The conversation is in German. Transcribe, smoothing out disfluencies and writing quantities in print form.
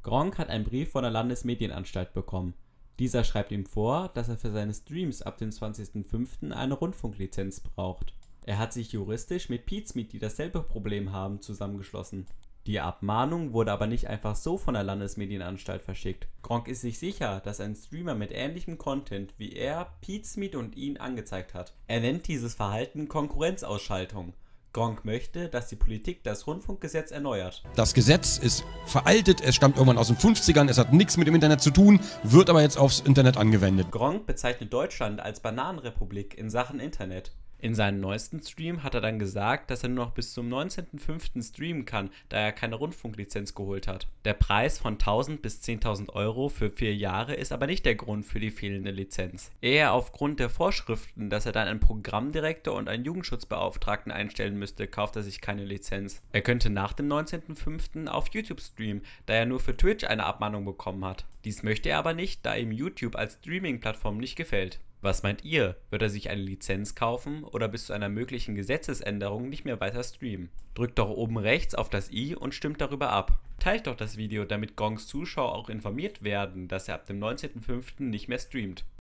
Gronkh hat einen Brief von der Landesmedienanstalt bekommen. Dieser schreibt ihm vor, dass er für seine Streams ab dem 20.05. eine Rundfunklizenz braucht. Er hat sich juristisch mit Pizmeet, die dasselbe Problem haben, zusammengeschlossen. Die Abmahnung wurde aber nicht einfach so von der Landesmedienanstalt verschickt. Gronkh ist sich sicher, dass ein Streamer mit ähnlichem Content wie er Pizmeet und ihn angezeigt hat. Er nennt dieses Verhalten Konkurrenzausschaltung. Gronkh möchte, dass die Politik das Rundfunkgesetz erneuert. Das Gesetz ist veraltet, es stammt irgendwann aus den 50ern, es hat nichts mit dem Internet zu tun, wird aber jetzt aufs Internet angewendet. Gronkh bezeichnet Deutschland als Bananenrepublik in Sachen Internet. In seinem neuesten Stream hat er dann gesagt, dass er nur noch bis zum 19.05. streamen kann, da er keine Rundfunklizenz geholt hat. Der Preis von 1000 bis 10.000 Euro für 4 Jahre ist aber nicht der Grund für die fehlende Lizenz. Eher aufgrund der Vorschriften, dass er dann einen Programmdirektor und einen Jugendschutzbeauftragten einstellen müsste, kauft er sich keine Lizenz. Er könnte nach dem 19.05. auf YouTube streamen, da er nur für Twitch eine Abmahnung bekommen hat. Dies möchte er aber nicht, da ihm YouTube als Streaming-Plattform nicht gefällt. Was meint ihr? Wird er sich eine Lizenz kaufen oder bis zu einer möglichen Gesetzesänderung nicht mehr weiter streamen? Drückt doch oben rechts auf das i und stimmt darüber ab. Teilt doch das Video, damit Gronkhs Zuschauer auch informiert werden, dass er ab dem 19.05. nicht mehr streamt.